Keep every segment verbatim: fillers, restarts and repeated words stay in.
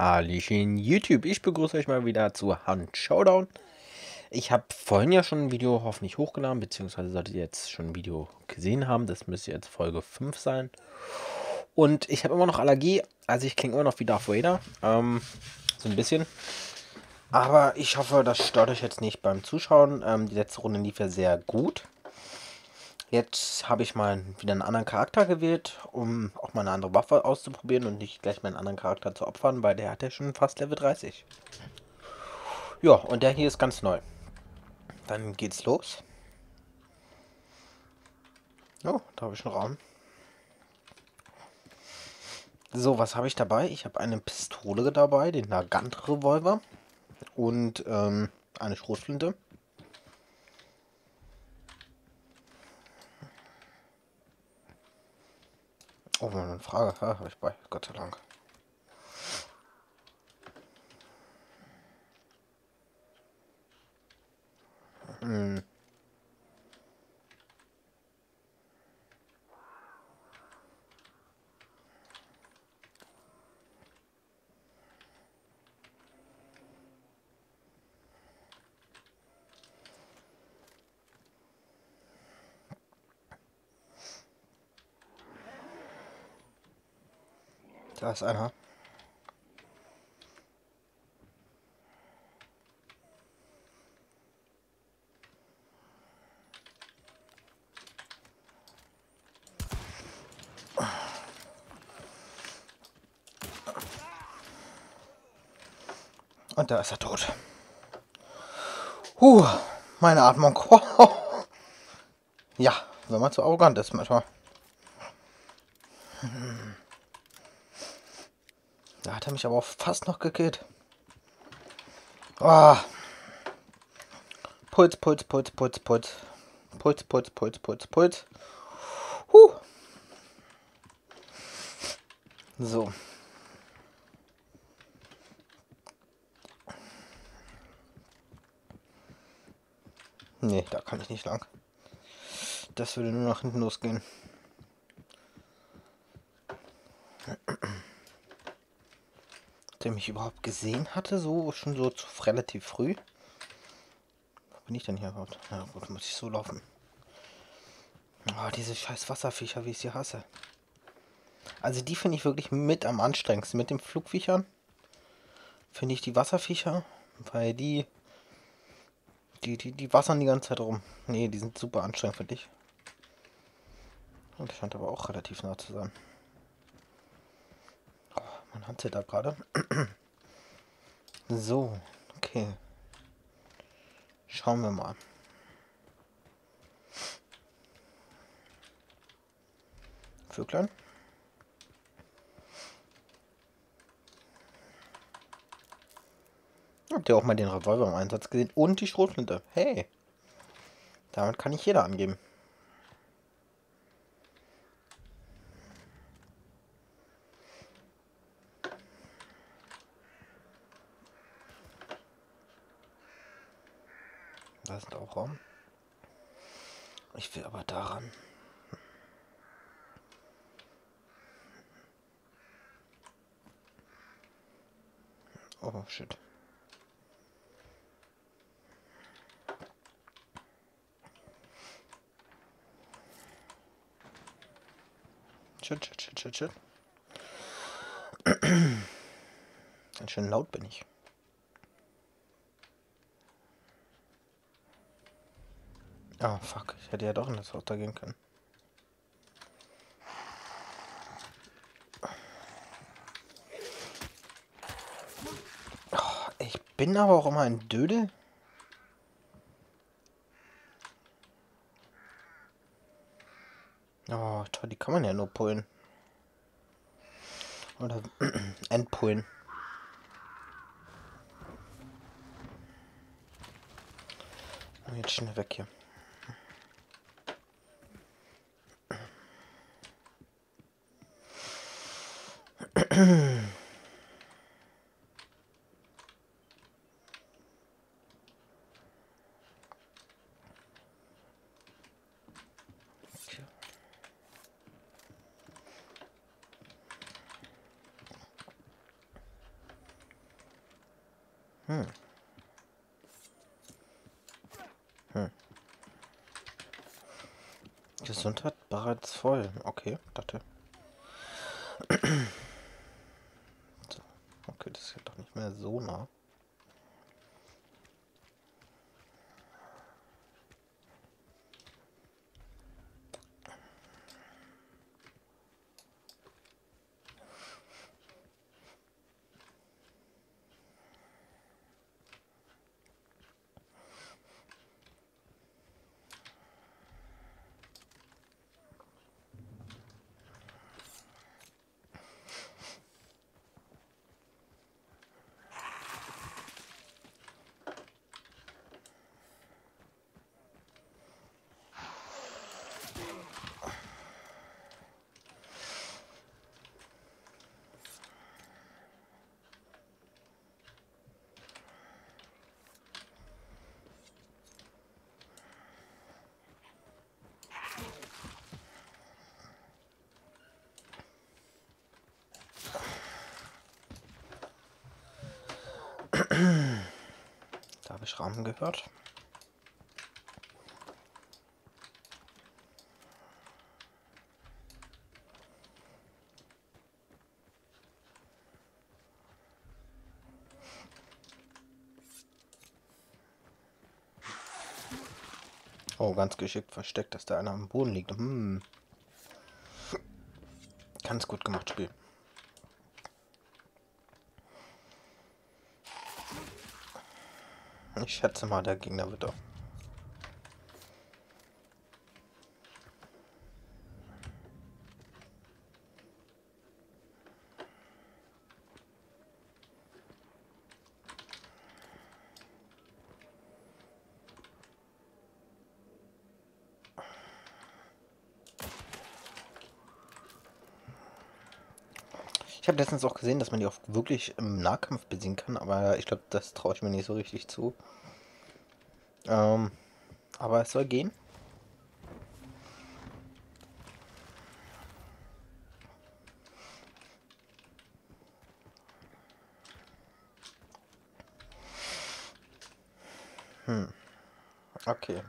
Hallöchen YouTube, ich begrüße euch mal wieder zu Hunt Showdown. Ich habe vorhin ja schon ein Video hoffentlich hochgeladen, beziehungsweise solltet ihr jetzt schon ein Video gesehen haben. Das müsste jetzt Folge fünf sein. Und ich habe immer noch Allergie, also ich klinge immer noch wie Darth Vader. Ähm, so ein bisschen. Aber ich hoffe, das stört euch jetzt nicht beim Zuschauen. Ähm, die letzte Runde lief ja sehr gut. Jetzt habe ich mal wieder einen anderen Charakter gewählt, um auch mal eine andere Waffe auszuprobieren und nicht gleich meinen anderen Charakter zu opfern, weil der hat ja schon fast Level dreißig. Ja, und der hier ist ganz neu. Dann geht's los. Oh, da habe ich einen Raum. So, was habe ich dabei? Ich habe eine Pistole dabei, den Nagant-Revolver und ähm, eine Schrotflinte. Oh, eine Frage. Ja, habe ich bei, Gott sei Dank. Hm. Da ist einer. Und da ist er tot. Huh, meine Atmung. Ja, wenn man zu arrogant ist manchmal. Da hat er mich aber auch fast noch gekillt. Oh. Puls, Puls, Puls, Puls, Puls. Puls, Puls, Puls, Puls, Puls. Huh. So. Nee, da kann ich nicht lang. Das würde nur nach hinten losgehen. Der mich überhaupt gesehen hatte, so schon so zu, relativ früh. Wo bin ich denn hier überhaupt? Na gut, muss ich so laufen. Oh, diese scheiß Wasserviecher, wie ich sie hasse. Also die finde ich wirklich mit am anstrengendsten. Mit den Flugviechern finde ich die Wasserviecher, weil die, die, die, die wassern die ganze Zeit rum. Nee, die sind super anstrengend für dich. Und das scheint aber auch relativ nah zu sein. Oh, mein Hand zittert gerade. So, okay. Schauen wir mal. Vöglein. Habt ihr auch mal den Revolver im Einsatz gesehen? Und die Schrotflinte. Hey. Damit kann ich jeder angeben. Da ist auch Raum. Ich will aber daran. Oh, shit. Shit, shit, shit, shit, shit. Ganz schön laut bin ich. Ah, oh, fuck. Ich hätte ja doch in das Haus da gehen können. Oh, ich bin aber auch immer ein Dödel. Oh, toll, die kann man ja nur pullen. Oder entpullen. Und jetzt schnell weg hier. Hm. Hm. Gesundheit bereits voll. Okay, dachte. So. Okay, das ist ja doch nicht mehr so nah. Da habe ich Rahmen gehört. Oh, ganz geschickt versteckt, dass da einer am Boden liegt. Hm. Ganz gut gemacht, Spiel. Ich schätze mal, der Gegner wird doch. Ich habe letztens auch gesehen, dass man die auch wirklich im Nahkampf besiegen kann, aber ich glaube, das traue ich mir nicht so richtig zu. Ähm, aber es soll gehen. Hm. Okay.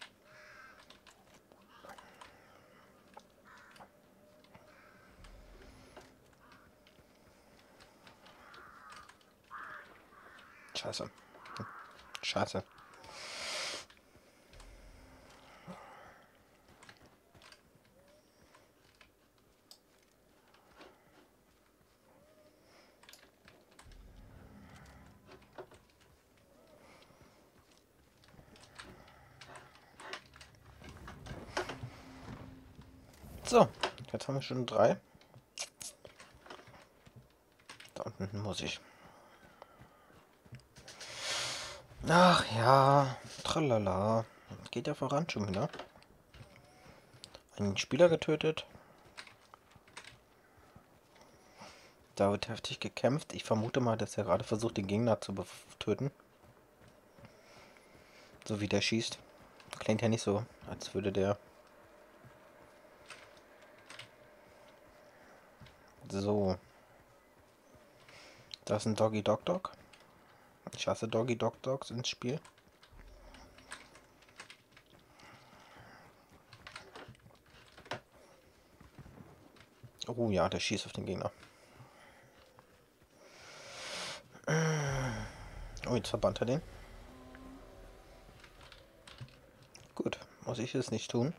Scheiße. Scheiße. So, jetzt haben wir schon drei. Da unten muss ich. Ach ja, tralala. Geht ja voran schon wieder. Einen Spieler getötet. Da wird heftig gekämpft. Ich vermute mal, dass er gerade versucht, den Gegner zu töten. So wie der schießt. Klingt ja nicht so, als würde der... So. Da ist ein Doggy Dog Dog. Ich hasse Doggy Dog Dogs ins Spiel. Oh ja, der schießt auf den Gegner. Oh, jetzt verbannt er den. Gut, muss ich es nicht tun.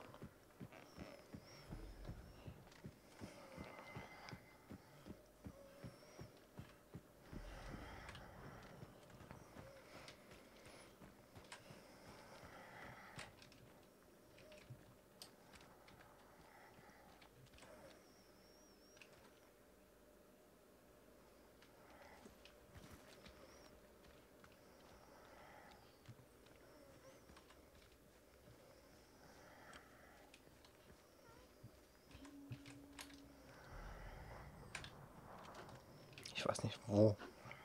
Ich weiß nicht wo.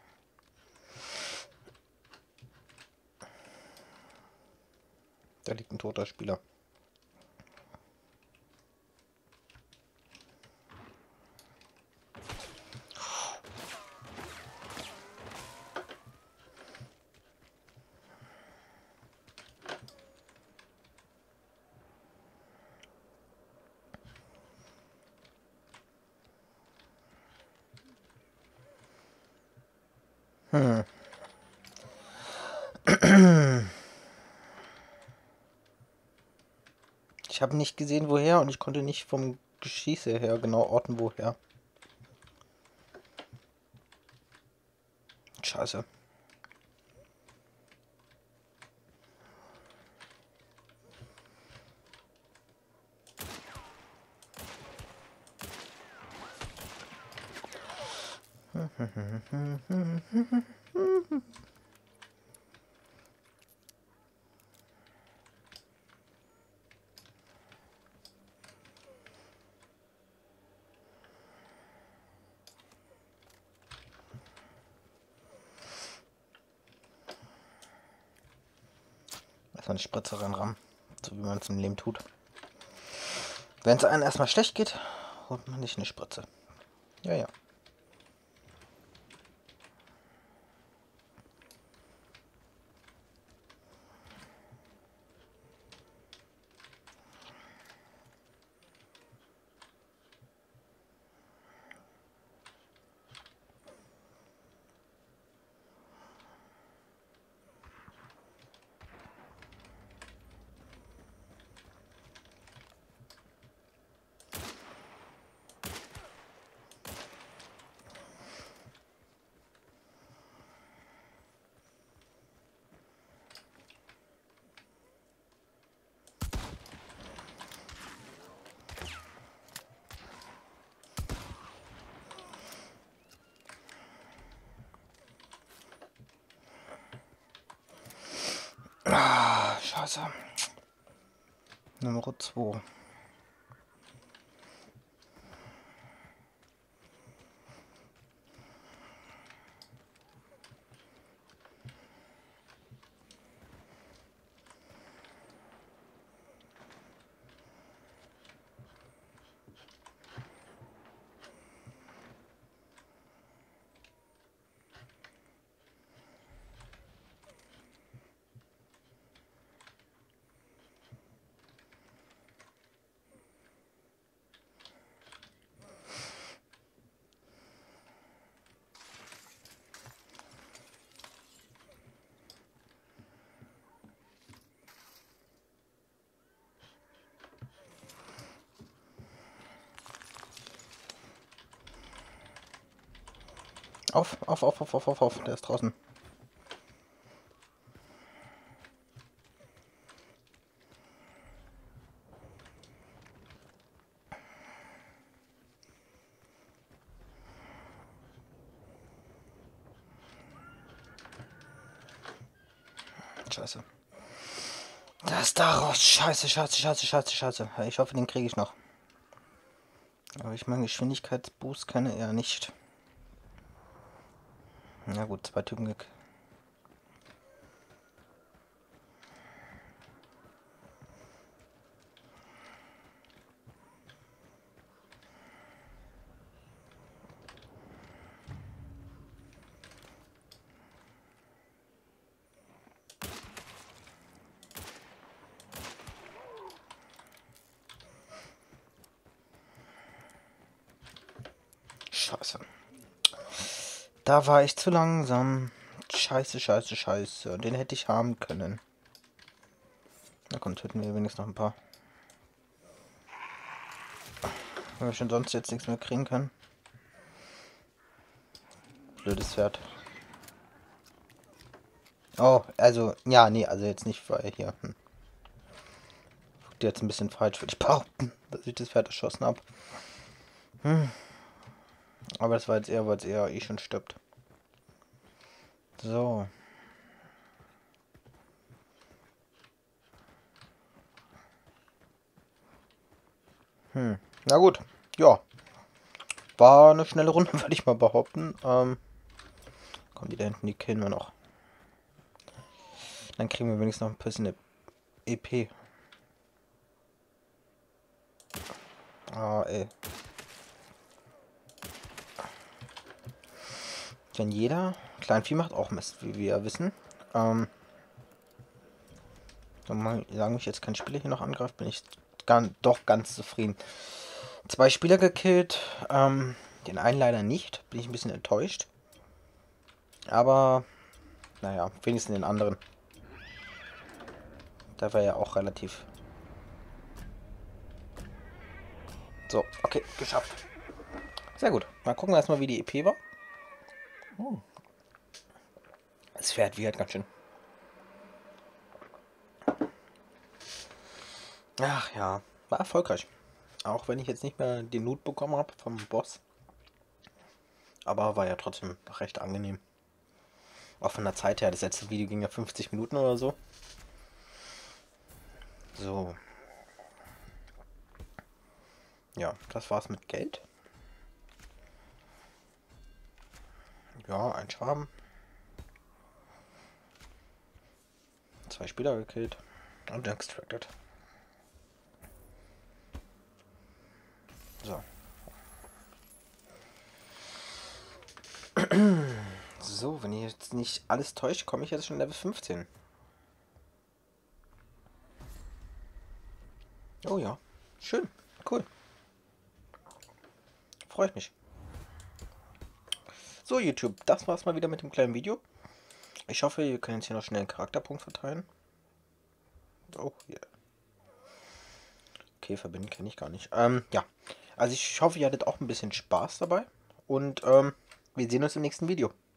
Da liegt ein toter Spieler. Hm. Ich habe nicht gesehen, woher, und ich konnte nicht vom Geschieße her genau orten, woher. Scheiße. Erstmal eine Spritze reinrammen, so wie man es im Leben tut. Wenn es einem erstmal schlecht geht, holt man nicht eine Spritze. Ja, ja. Ah, scheiße. Nummer zwei. Auf, auf, auf, auf, auf, auf, auf, der ist draußen. Scheiße. Der ist da raus. Scheiße, scheiße, scheiße, scheiße, scheiße. Ich hoffe, den kriege ich noch. Aber ich meine, Geschwindigkeitsboost kann er eher nicht. Na gut, zwei Typen gekriegt. Scheiße. Da war ich zu langsam. Scheiße, scheiße, scheiße. Den hätte ich haben können. Na komm, töten wir wenigstens noch ein paar. Wenn wir schon sonst jetzt nichts mehr kriegen können. Blödes Pferd. Oh, also, ja, nee, also jetzt nicht, weil hier. Hm. Jetzt ein bisschen falsch, würde ich behaupten, dass ich das Pferd erschossen habe. Hm. Aber das war jetzt eher, weil es eher eh schon stirbt. So. Hm. Na gut. Ja. War eine schnelle Runde, würde ich mal behaupten. Ähm. Kommen die da hinten, die killen wir noch. Dann kriegen wir wenigstens noch ein bisschen E P. Ah, ey. Denn jeder Kleinvieh macht auch Mist, wie wir wissen. Ähm, solange mich jetzt kein Spieler hier noch angreift, bin ich gar, doch ganz zufrieden. Zwei Spieler gekillt, ähm, den einen leider nicht. Bin ich ein bisschen enttäuscht. Aber, naja, wenigstens den anderen. Da war ja auch relativ... So, okay, geschafft. Sehr gut. Mal gucken erstmal, wie die E P war. Hm. Es fährt wie halt ganz schön. Ach ja, war erfolgreich. Auch wenn ich jetzt nicht mehr den Loot bekommen habe vom Boss. Aber war ja trotzdem recht angenehm. Auch von der Zeit her. Das letzte Video ging ja fünfzig Minuten oder so. So. Ja, das war's mit Geld. Ja, ein Schwarm. Zwei Spieler gekillt. Und extracted. So. So, wenn ich jetzt nicht alles täuscht, komme ich jetzt schon Level fünfzehn. Oh ja. Schön. Cool. Freue ich mich. So, YouTube, das war's mal wieder mit dem kleinen Video. Ich hoffe, ihr könnt jetzt hier noch schnell einen Charakterpunkt verteilen. Oh, yeah. Okay, verbinden kenne ich gar nicht. Ähm, ja. Also ich hoffe, ihr hattet auch ein bisschen Spaß dabei. Und ähm, wir sehen uns im nächsten Video.